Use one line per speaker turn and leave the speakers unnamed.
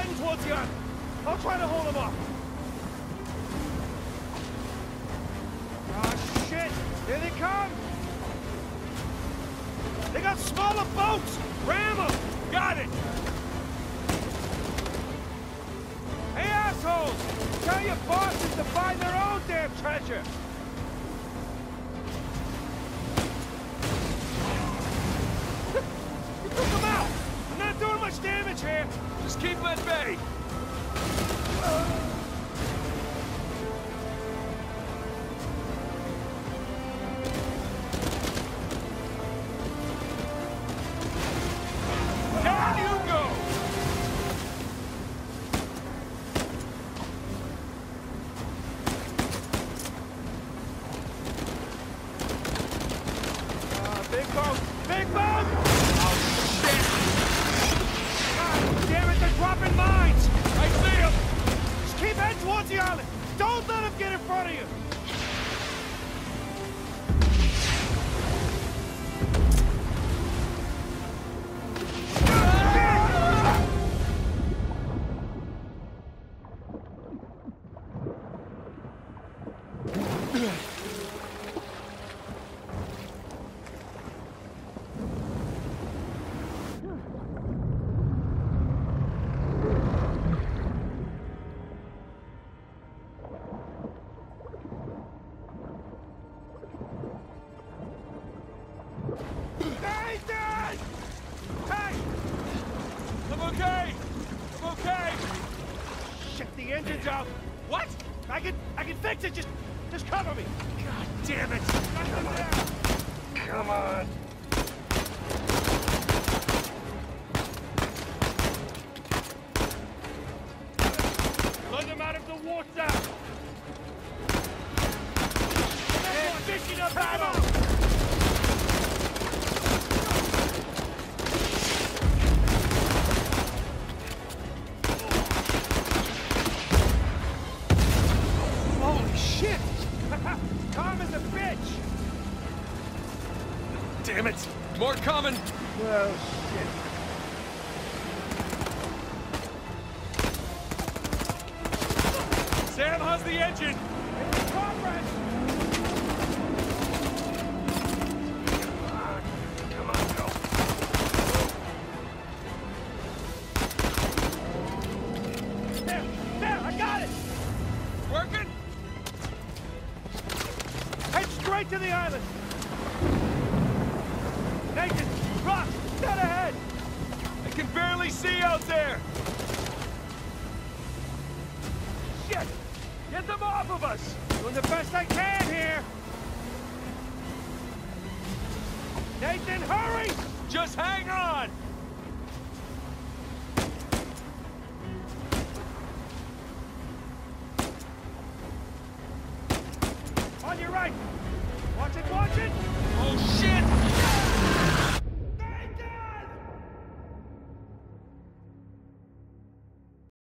heading towards the island. I'll try to hold them off. Oh, shit! Here they come! They got smaller boats! Ram them! Got it! Hey, assholes! Tell your bosses to find their own damn treasure! You took them out! I'm not doing much damage here! Just keep them at bay! Big boat! Oh, shit! God damn it, they're dropping mines! I see them! Just keep heading towards the island! Don't let them get in front of you! The engine's out. What? I can fix it. Just cover me. God damn it! Come on. Let them out of the water. And fishing a battle. Tom is a bitch! Damn it! More coming! Well, shit. Sam, how's the engine? It's progress! Come on, go. There, I got it! Working? Head straight to the island! Nathan! Rock! Dead ahead! I can barely see out there! Shit! Get them off of us! Doing the best I can here! Nathan, hurry! Just hang on! On your right! Watch it, watch it! Oh, shit!